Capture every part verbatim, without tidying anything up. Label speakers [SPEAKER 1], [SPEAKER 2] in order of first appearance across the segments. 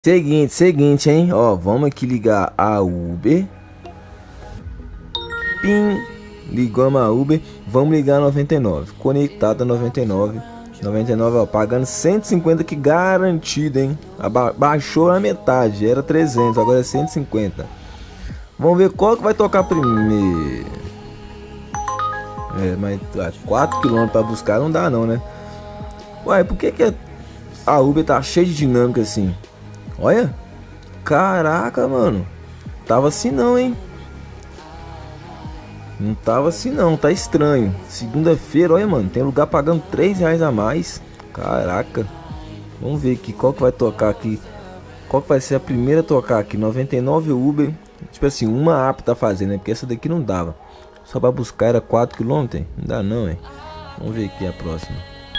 [SPEAKER 1] Seguinte, seguinte, hein? Ó, vamos aqui ligar a Uber. Pim. Ligamos a Uber. Vamos ligar a noventa e nove. Conectada a noventa e nove. noventa e nove, ó, pagando cento e cinquenta que garantido, hein? Aba baixou a metade. Era trezentos, agora é cento e cinquenta. Vamos ver qual que vai tocar primeiro. É, mas quatro quilômetros para buscar não dá não, né? Uai, por que que a Uber tá cheia de dinâmica assim? Olha. Caraca, mano. Tava assim não, hein? Não tava assim não, tá estranho. Segunda-feira, olha, mano, tem lugar pagando três reais a mais. Caraca. Vamos ver aqui, qual que vai tocar aqui. Qual que vai ser a primeira a tocar aqui? noventa e nove Uber. Tipo assim, uma app tá fazendo, né? Porque essa daqui não dava. Só pra buscar era quatro quilômetros, hein? Não dá não, hein? Vamos ver aqui a próxima.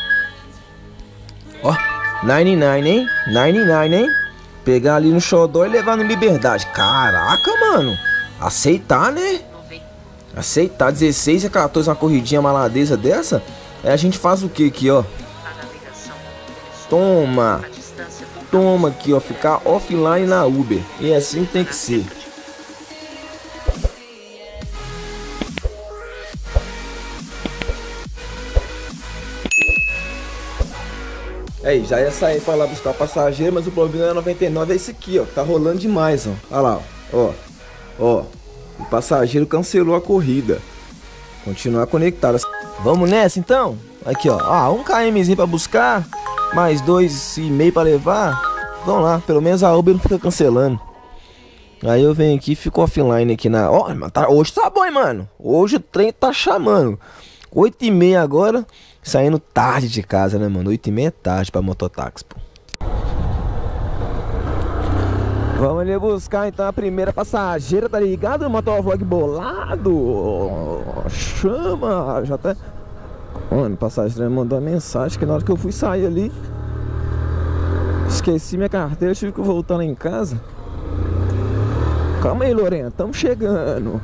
[SPEAKER 1] Ó, noventa e nove, hein? noventa e nove, hein? Pegar ali no Xodó e levar no Liberdade. Caraca, mano. Aceitar, né? Aceitar dezesseis a quatorze uma corridinha maladeza dessa. Aí a gente faz o que aqui, ó? Toma. Toma aqui, ó. Ficar offline na Uber. E assim tem que ser. Aí, já ia sair pra lá buscar passageiro, mas o problema é noventa e nove é esse aqui, ó. Tá rolando demais, ó. Olha lá, ó. Ó. O passageiro cancelou a corrida. Continuar conectado. Vamos nessa, então? Aqui, ó. Ah, um kmzinho pra buscar. Mais dois e meio pra levar. Vamos lá. Pelo menos a Uber não fica cancelando. Aí eu venho aqui e fico offline aqui na... Ó, oh, tá... hoje tá bom, hein, mano. Hoje o trem tá chamando. oito e meia agora. Saindo tarde de casa, né, mano? oito e meia é tarde pra mototáxi, pô. Vamos ali buscar, então, a primeira passageira, tá ligado? Motovlog bolado. Chama. Já tá... Mano, o passageiro mandou uma mensagem que na hora que eu fui sair ali... Esqueci minha carteira, tive que voltar lá em casa. Calma aí, Lorena. Tamo chegando.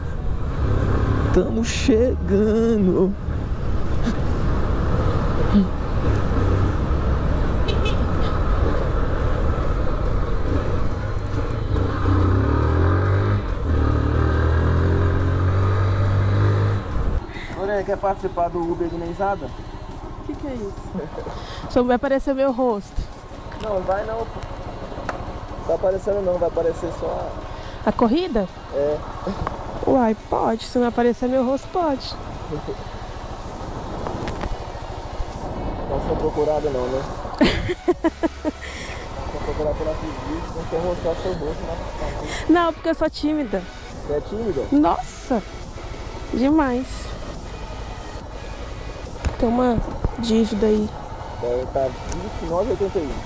[SPEAKER 1] Tamo chegando. Lorena, quer participar do Uber de Mesada?
[SPEAKER 2] O que que é isso? Só vai aparecer meu rosto.
[SPEAKER 1] Não, vai não. Não tá aparecendo não, vai aparecer só
[SPEAKER 2] a... A corrida?
[SPEAKER 1] É.
[SPEAKER 2] Uai, pode. Se não aparecer meu rosto, pode.
[SPEAKER 1] Não sou procurado não, né? Sou procurado pela revista, não quer mostrar seu rosto, né?
[SPEAKER 2] Não, porque eu sou tímida.
[SPEAKER 1] Você é tímida?
[SPEAKER 2] Nossa! Demais. Tem uma dívida aí.
[SPEAKER 1] Deve estar vinte e nove e oitenta e um.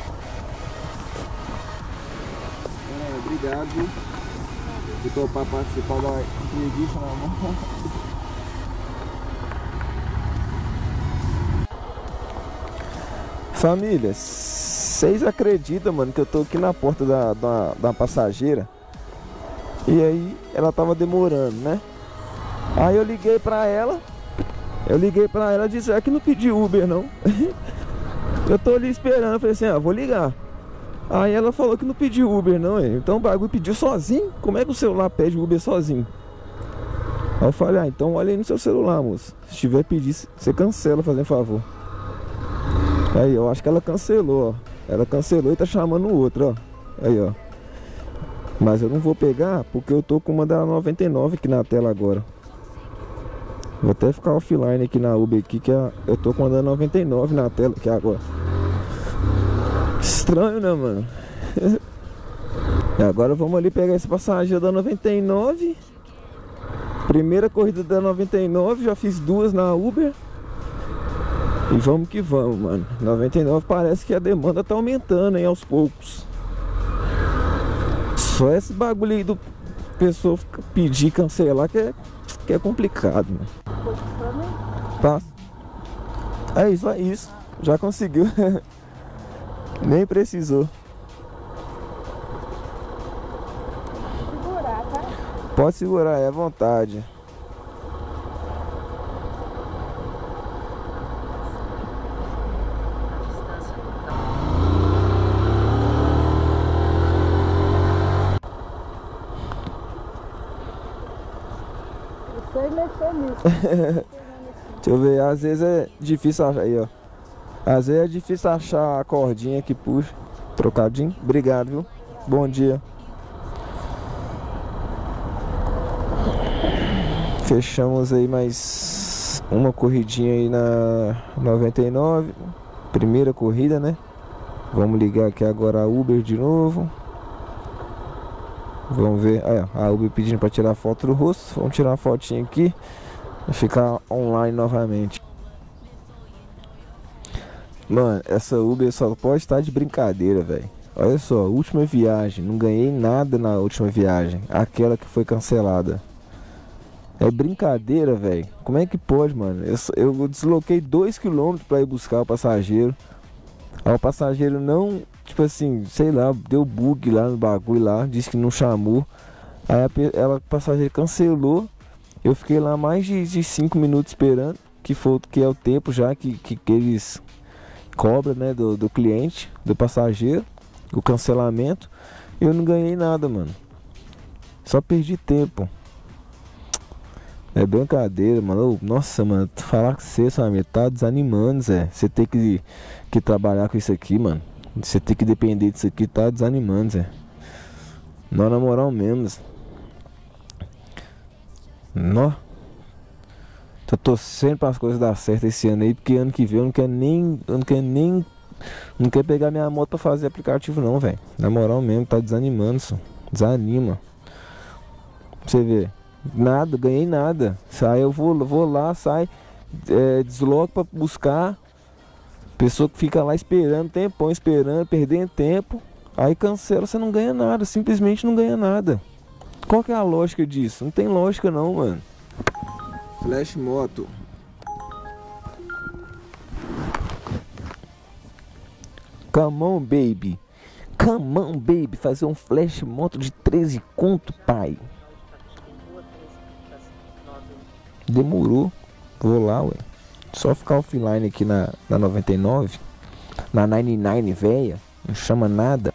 [SPEAKER 1] É, obrigado por topar participar da entrevista na mão. Família, vocês acreditam, mano, que eu tô aqui na porta da, da, da passageira. E aí ela tava demorando, né? Aí eu liguei pra ela. Eu liguei pra ela e disse, é que não pedi Uber não. Eu tô ali esperando, eu falei assim, ah, vou ligar. Aí ela falou que não pediu Uber não, hein? Então o bagulho pediu sozinho. Como é que o celular pede Uber sozinho? Aí eu falei, ah, então olha aí no seu celular, moço. Se tiver pedir, você cancela, fazendo favor. Aí, eu acho que ela cancelou, ó. Ela cancelou e tá chamando o outro, ó. Aí, ó. Mas eu não vou pegar porque eu tô com uma da noventa e nove aqui na tela agora. Vou até ficar offline aqui na Uber aqui, que eu tô com uma da noventa e nove na tela aqui agora. Estranho, né, mano? E agora vamos ali pegar esse passageiro da noventa e nove. Primeira corrida da noventa e nove, já fiz duas na Uber. E vamos que vamos, mano. noventa e nove parece que a demanda tá aumentando, hein, aos poucos. Só esse bagulho aí do pessoa pedir cancelar que é, que é complicado, mano. Tá. É isso, é isso. Já conseguiu. Nem precisou.
[SPEAKER 2] Segurar, tá?
[SPEAKER 1] Pode segurar, é à vontade.
[SPEAKER 2] mexer nisso.
[SPEAKER 1] Deixa eu ver, às vezes é difícil achar aí, ó. Às vezes é difícil achar a cordinha que puxa. Trocadinho? Obrigado, viu? Bom dia. Fechamos aí mais uma corridinha aí na noventa e nove. Primeira corrida, né? Vamos ligar aqui agora a Uber de novo. Vamos ver. Aí, ó, a Uber pedindo pra tirar foto do rosto. Vamos tirar uma fotinha aqui. Vai ficar online novamente. Mano, essa Uber só pode estar de brincadeira, velho. Olha só, última viagem. Não ganhei nada na última viagem. Aquela que foi cancelada. É brincadeira, velho. Como é que pode, mano? Eu, eu desloquei dois quilômetros pra ir buscar o passageiro. Aí o passageiro não, tipo assim, sei lá, deu bug lá no bagulho lá. Disse que não chamou. Aí a, ela, o passageiro cancelou. Eu fiquei lá mais de cinco minutos esperando. Que, foi, que é o tempo já que, que, que eles cobram, né, do, do cliente, do passageiro. O cancelamento. Eu não ganhei nada, mano. Só perdi tempo. É brincadeira, mano. Nossa, mano, falar com você, sabe, tá desanimando, Zé. Você tem que, que trabalhar com isso aqui, mano. Você tem que depender disso aqui, tá desanimando, Zé. Não, na moral mesmo. Nó. Tô torcendo para as coisas dar certo esse ano aí, porque ano que vem eu não quero nem. Eu não quero nem. Não quero pegar minha moto pra fazer aplicativo, não, velho. Na moral mesmo, tá desanimando, isso. Desanima. Pra você ver. Nada, ganhei nada. Sai, eu vou, vou lá, sai, é, desloco pra buscar. Pessoa que fica lá esperando, tempão esperando, perdendo tempo. Aí cancela, você não ganha nada, simplesmente não ganha nada. Qual que é a lógica disso? Não tem lógica não, mano. Flash moto. Come on, baby. Come on, baby. Fazer um flash moto de treze conto, pai. Demorou. Vou lá, ué. Só ficar offline aqui na, na noventa e nove. Na noventa e nove, velha. Não chama nada.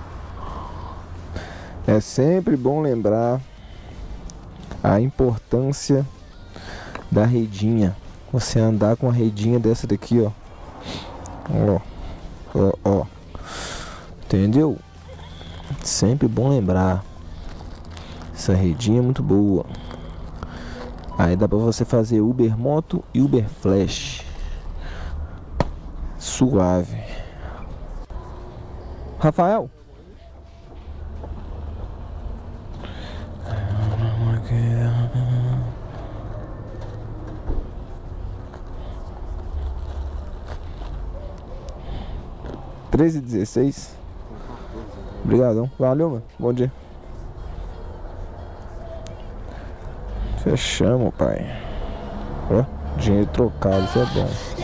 [SPEAKER 1] É sempre bom lembrar a importância da redinha. Você andar com a redinha dessa daqui, ó. Ó. Ó, ó. Entendeu? Sempre bom lembrar. Essa redinha é muito boa. Aí dá pra você fazer Uber Moto e Uber Flash. Suave. Rafael? treze e dezesseis. Obrigadão. Valeu, mano. Bom dia. Fechamos, pai. Ó, dinheiro trocado, isso é bom.